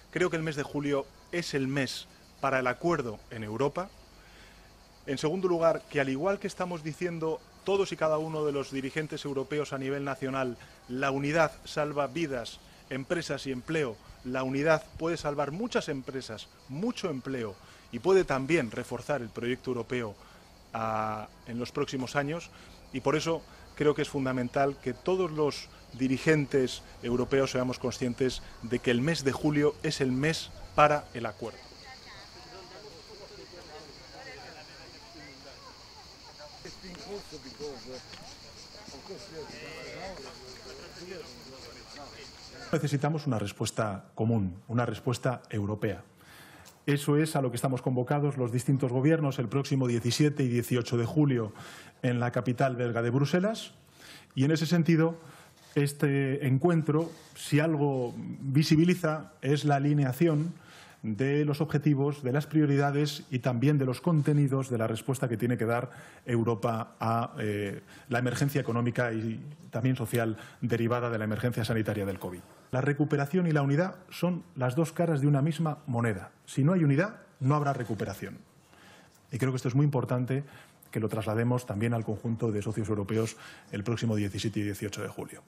Creo que el mes de julio es el mes para el acuerdo en Europa. En segundo lugar, que al igual que estamos diciendo todos y cada uno de los dirigentes europeos a nivel nacional, la unidad salva vidas, empresas y empleo. La unidad puede salvar muchas empresas, mucho empleo y puede también reforzar el proyecto europeo en los próximos años. Y por eso creo que es fundamental que todos los dirigentes europeos seamos conscientes de que el mes de julio es el mes para el acuerdo. Necesitamos una respuesta común, una respuesta europea. Eso es a lo que estamos convocados los distintos gobiernos el próximo 17 y 18 de julio en la capital belga de Bruselas. Y en ese sentido, este encuentro, si algo visibiliza, es la alineación de los objetivos, de las prioridades y también de los contenidos de la respuesta que tiene que dar Europa a la emergencia económica y también social derivada de la emergencia sanitaria del COVID. La recuperación y la unidad son las dos caras de una misma moneda. Si no hay unidad, no habrá recuperación. Y creo que esto es muy importante que lo traslademos también al conjunto de socios europeos el próximo 17 y 18 de julio.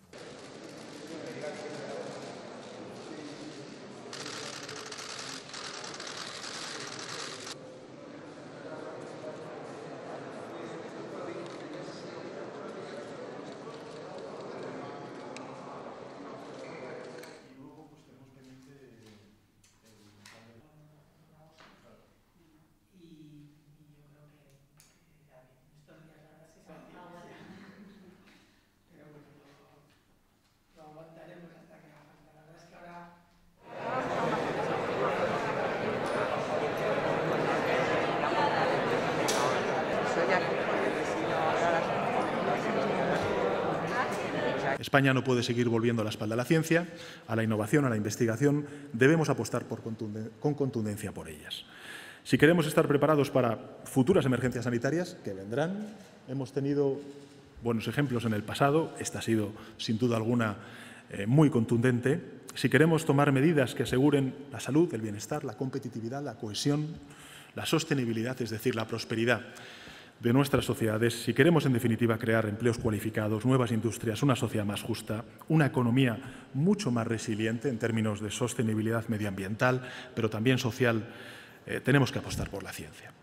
España no puede seguir volviendo la espalda a la ciencia, a la innovación, a la investigación. Debemos apostar con contundencia por ellas. Si queremos estar preparados para futuras emergencias sanitarias, que vendrán, hemos tenido buenos ejemplos en el pasado, esta ha sido, sin duda alguna, muy contundente. Si queremos tomar medidas que aseguren la salud, el bienestar, la competitividad, la cohesión, la sostenibilidad, es decir, la prosperidad de nuestras sociedades, si queremos, en definitiva, crear empleos cualificados, nuevas industrias, una sociedad más justa, una economía mucho más resiliente en términos de sostenibilidad medioambiental, pero también social, tenemos que apostar por la ciencia.